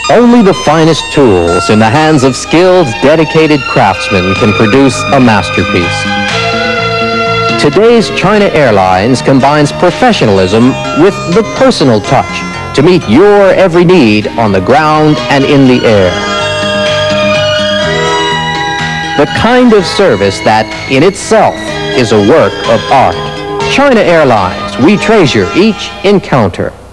Only the finest tools in the hands of skilled, dedicated craftsmen can produce a masterpiece. Today's China Airlines combines professionalism with the personal touch to meet your every need on the ground and in the air. The kind of service that, in itself, is a work of art. China Airlines, we treasure each encounter.